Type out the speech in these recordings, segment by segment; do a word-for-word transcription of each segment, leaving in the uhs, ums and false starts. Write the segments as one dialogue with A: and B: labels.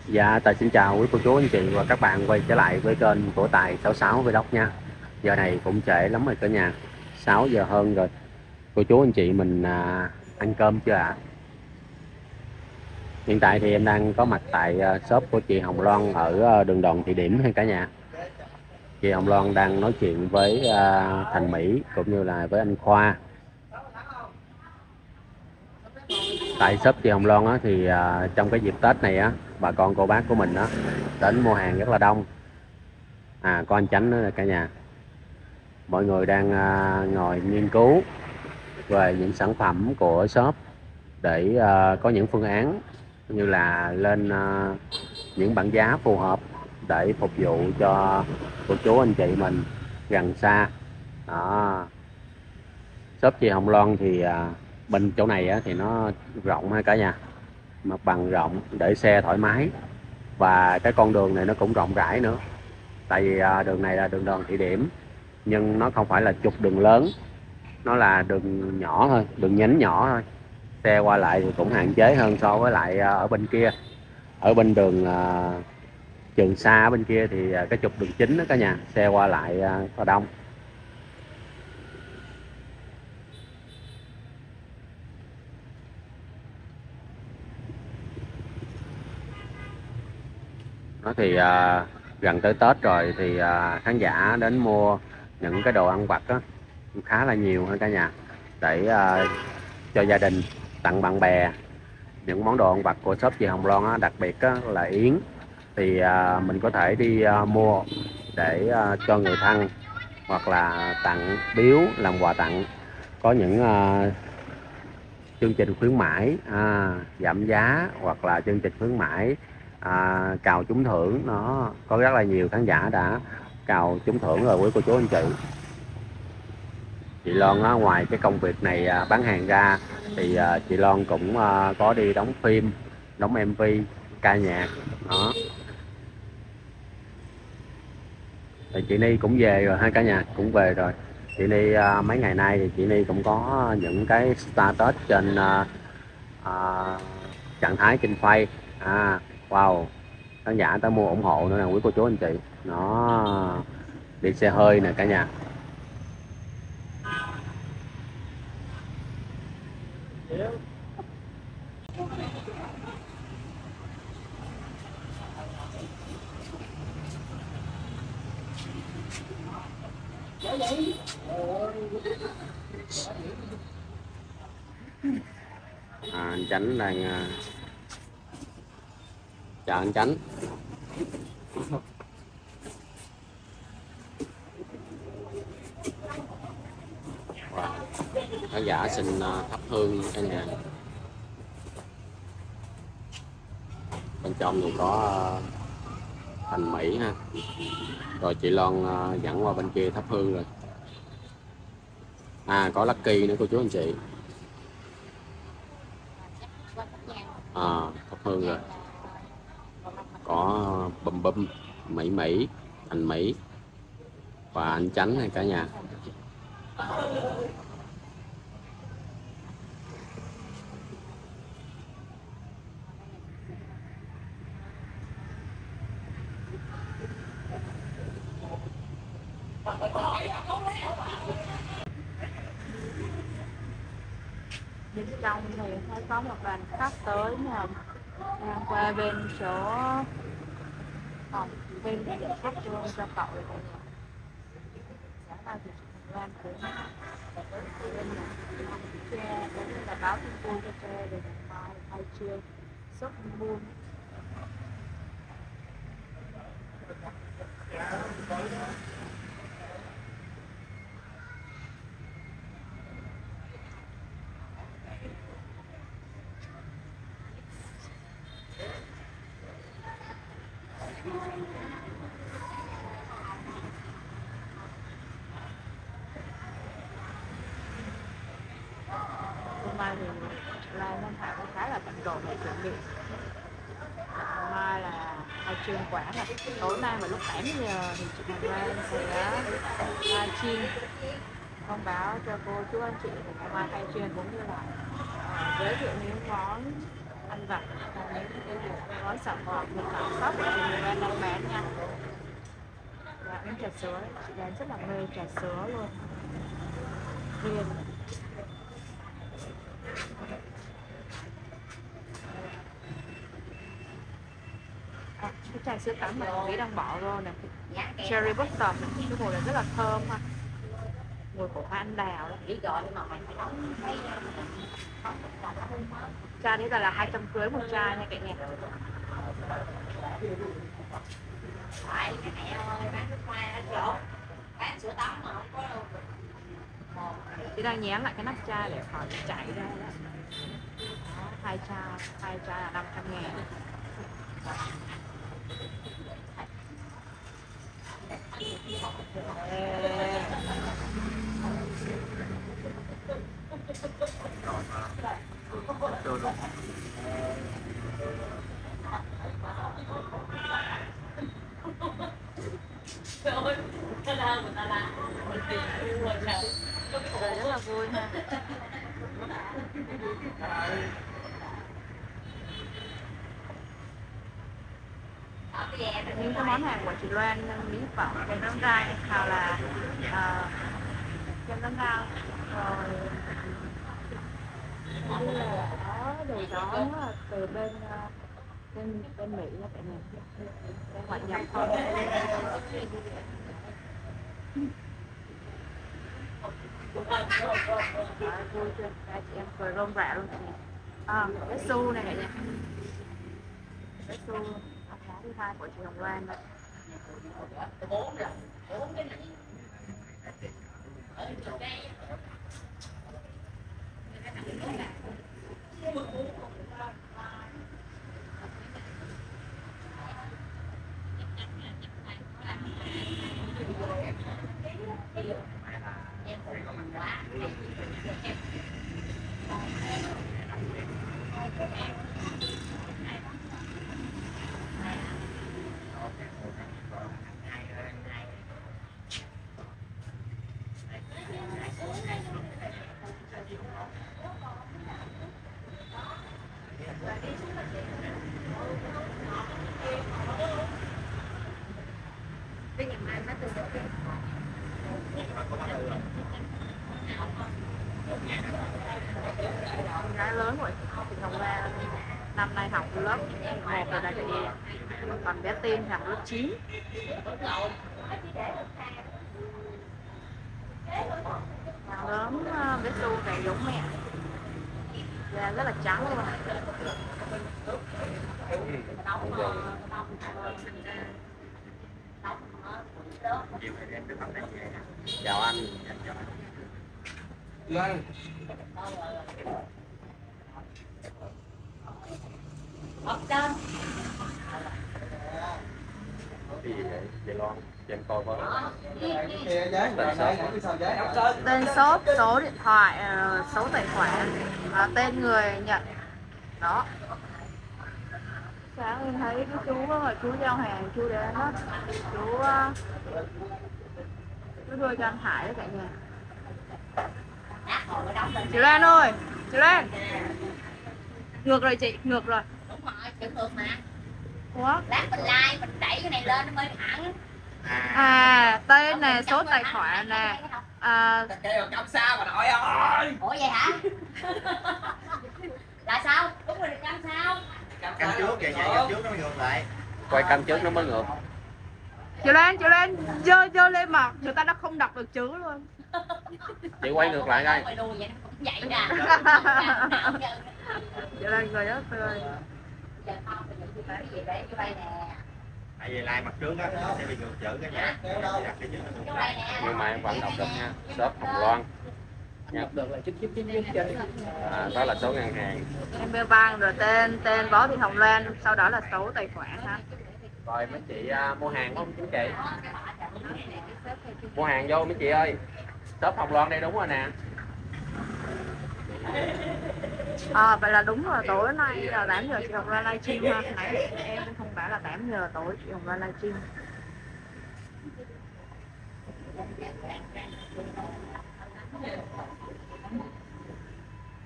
A: Dạ, Tài xin chào quý cô chú anh chị và các bạn quay trở lại với kênh của Tài sáu sáu Vlog nha. Giờ này cũng trễ lắm rồi cả nhà, sáu giờ hơn rồi. Cô chú anh chị mình à, ăn cơm chưa ạ? Hiện tại thì em đang có mặt tại à, shop của chị Hồng Loan ở à, đường Đoàn Thị Điểm hay cả nhà. Chị Hồng Loan đang nói chuyện với à, Thành Mỹ cũng như là với anh Khoa. Tại shop chị Hồng Loan á, thì à, trong cái dịp Tết này á, bà con cô bác của mình á đến mua hàng rất là đông. À, có anh Chánh nữa là cả nhà. Mọi người đang à, ngồi nghiên cứu về những sản phẩm của shop để à, có những phương án như là lên à, những bảng giá phù hợp để phục vụ cho cô chú anh chị mình gần xa. Đó. Shop chị Hồng Loan thì à, bên chỗ này á, thì nó rộng ha cả nhà, mặt bằng rộng để xe thoải mái, và cái con đường này nó cũng rộng rãi nữa. Tại vì à, đường này là đường Đoàn Thị Điểm nhưng nó không phải là trục đường lớn, nó là đường nhỏ thôi, đường nhánh nhỏ thôi, xe qua lại thì cũng hạn chế hơn so với lại à, ở bên kia. Ở bên đường à, Trường Sa ở bên kia thì à, cái trục đường chính đó cả nhà, xe qua lại à, rất là đông. Nó thì à, gần tới Tết rồi thì à, khán giả đến mua những cái đồ ăn vặt đó khá là nhiều hơn cả nhà, để à, cho gia đình, tặng bạn bè. Những món đồ ăn vặt của shop chị Hồng Loan á, đặc biệt á, là yến thì à, mình có thể đi à, mua để à, cho người thân hoặc là tặng biếu làm quà tặng. Có những à, chương trình khuyến mãi à, giảm giá, hoặc là chương trình khuyến mãi à, cào trúng thưởng. Nó có rất là nhiều khán giả đã cào trúng thưởng rồi quý cô chú anh chị. Chị Loan á, ngoài cái công việc này à, bán hàng ra thì à, chị Loan cũng à, có đi đóng phim, đóng em vê, ca nhạc đó. Thì chị Ni cũng về rồi ha cả nhà, cũng về rồi. Chị Ni à, mấy ngày nay thì chị Ni cũng có những cái status trên à, à, trạng thái trên Face. À, wow, khán giả tới mua ủng hộ nữa nè quý cô chú anh chị. Nó đi xe hơi nè cả nhà. À, anh Chánh đang à, chào anh Chánh. Wow. Khán giả xin à, thắp hương cả nhà. Bên trong thì có à, Thành Mỹ ha, rồi chị Loan à, dẫn qua bên kia thắp hương rồi. À, có Lucky nữa cô chú anh chị. À, thắp hương rồi. Có Bum Bum, Mỹ Mỹ, Thành Mỹ và anh Chánh hay cả nhà.
B: Bên trong thì thấy có một đoàn khách tới nha, đang qua bên chỗ phòng bên để khách luôn cho cậu rồi. Sáng nay thì chị Loan cũng bên là tre cũng là báo tin vui cho tre để ngày mai khai trương shop buôn. Hôm nay thì Lan Thanh Thảo cũng khá là bận rộn để chuẩn bị. Ngày mai là khai trương quán này. Tối nay vào lúc tám giờ thì chị Hồng Lan sẽ livestream thông báo cho cô chú anh chị ngày mai khai trương, cũng như là uh, giới thiệu những món ăn vặt. Còn những cái gói sản phẩm thì cả shop thì người ta đang bán nha. Và uống trà sữa, chị bán rất là mê trà sữa luôn. Riêng. À, cái trà sữa tắm mà Mỹ đang bỏ vô nè, cherry bottom, cái mùi này rất là thơm ha, mùi của hoa anh đào đó. Chai đấy là, là hai trăm cưới một chai nha cả nhà. Chị đang nhén lại cái nắp chai để khỏi chảy ra đó. Hai chai, hai chai là năm trăm ngàn. Rất là vui ha. Những cái món hàng của chị Loan, mỹ phẩm, kem đánh răng, hoặc là uh, kem đánh răng, rồi như là có đồ đó từ bên uh, bên bên Mỹ nha cả nhà, bên ngoại nhập không. Đó, vui chưa? Đây, chị em cười rôm rả luôn cả nhà. À, cái xu này cả nhà, cái xu tháng thứ hai của chị Hồng Loan này. Gái lớn rồi, chị Hồng Loan năm nay học lớp một rồi đây chị, còn bé Tiên học lớp chín. Hàng lớn bé Su này giống mẹ, da rất là trắng luôn.
A: Chào anh.
C: Lên.
D: Học chân.
A: Cái gì vậy? Chị Loan, chị em coi với.
B: Tên shop, số điện thoại, số tài khoản, tên người nhận. Đó. Sáng em thấy cái chú đó, chú giao hàng, chú đến đó, chú chú đưa cho anh Hải đó cả nhà. Chị Lan ơi, chị Lan. Ngược rồi chị, ngược rồi.
D: Đúng rồi, chữ ngược mà.
B: Ủa?
D: Lát mình like, mình đẩy cái này lên nó mới thẳng.
B: À, tên nè, số tài khoản nè. À,
C: Kêu cắm sao mà nội ơi.
D: Ủa vậy hả? Là sao? Đúng rồi, cắm sao?
C: Cắm trước kìa, cắm trước nó mới ngược lại.
A: Quay cam trước nó mới ngược.
B: chị Lan, chị Lan dơ dơ lên mặt, người ta đã không đọc được chữ luôn.
A: Chị quay ngược lại coi.
D: Mày đùi vậy nó cũng vậy nè.
B: Chị Lan cười rất tươi.
D: Giờ không, bây giờ tôi phải gì để như vậy nè.
C: Tại vì like mặt trước á sẽ bị ngược chữ cái nhà. Đặt cái chữ nó ngược
D: Như
C: lại.
D: vậy nè.
A: Nhưng mà em vẫn đọc được nha. Shop Hồng Loan. Nha.
E: Được là chích chích chích chích trên.
A: À, đó là số ngân hàng.
B: Em bêu bang rồi tên tên Võ Thị Hồng Loan, sau đó là số tài khoản ha.
A: Rồi mấy chị uh, mua hàng không chú chị? Mua hàng vô mấy chị ơi. Shop Hồng Loan đây đúng rồi nè.
B: À, vậy là đúng rồi, tối nay là tám giờ chị Hồng Loan livestream ha. Nãy em cũng không bảo là tám giờ tối chị Hồng Loan livestream.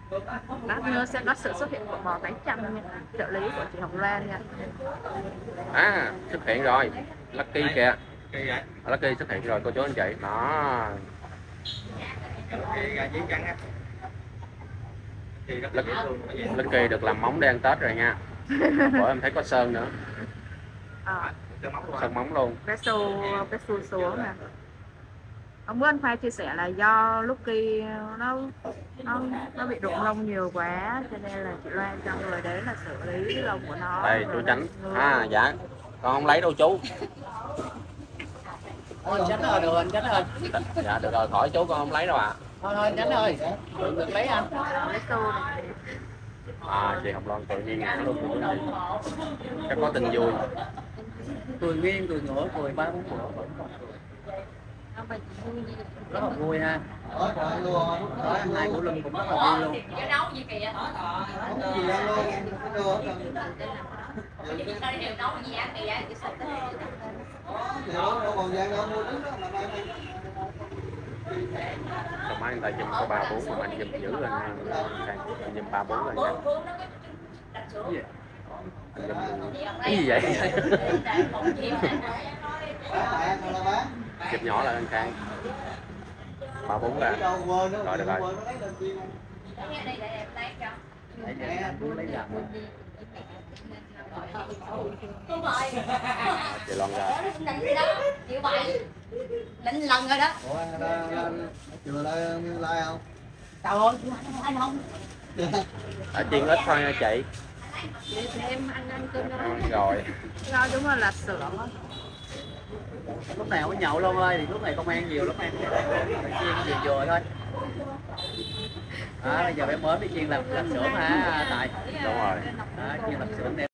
B: Lát nữa sẽ có sự xuất hiện của bò tái chăm nha, trợ lý của chị Hồng Loan nha.
A: À, xuất hiện rồi. Lucky kìa.
C: Kỳ vậy?
A: Lucky xuất hiện rồi cô chú anh chị. Đó.
C: Kỳ gà giấy trắng á. Kỳ rất là dễ thương. Nó vậy.
A: Lucky được làm móng để ăn Tết rồi nha. Bữa em thấy có sơn nữa.
B: À,
C: Sơn móng luôn à?
A: Sơn móng luôn.
B: bé xu bé xu xuống nè. Ông bữa anh Khoa chia sẻ là do Lucky nó nó nó bị rụng lông nhiều quá cho nên là chị Loan cho người đấy là xử lý lông của nó.
A: Đây
B: rồi
A: chú
B: nó
A: Tránh.
B: ngứa.
A: À dạ. Con không lấy đâu chú.
E: Thôi anh Chánh ơi, được rồi anh Chánh ơi.
A: Dạ được rồi, khỏi chú con không lấy đâu ạ. À.
E: Thôi thôi anh Chánh ơi, đừng đừng lấy anh.
B: Bé xu này.
A: À, chị Hồng Loan tự nhiên ngã luôn cô chú anh chị. Chắc có tin vui.
E: Cười nghiêng, cười ngửa, cười ba bốn bữa. Rất là vui ha. Hai của Linh cũng rất là vui luôn.
D: Chứ nấu gì kìa. Tao đều nấu gì ăn kìa.
A: Xong máy người ta dùm có ba bốn mà anh dùm dữ lên nha. Anh dùm ba bốn lên nha. Anh dùm cái gì vậy? Dùm nhỏ lại anh Khang. Ba bốn ra. Rồi được rồi.
E: Để cho anh muốn lấy làm.
D: Đúng rồi.
A: Chị Loan ra.
D: Định đó, chịu bậy. Định lần rồi đó.
E: Ủa, chưa like like không?
D: Trời ơi, anh không.
A: Ở chiên ít thôi nha chị.
B: Chị thì em ăn ăn cơm
A: À,
B: đó.
A: rồi.
B: Rau đúng là là sữa.
E: Lúc nào có nhậu luôn ơi, thì lúc này công an nhiều lắm em. Chiên vừa vừa thôi. Đó, bây giờ bé mới đi chiên làm làm sữa mà Tài.
A: Đúng rồi.
E: Đó, chiên làm sữa nè.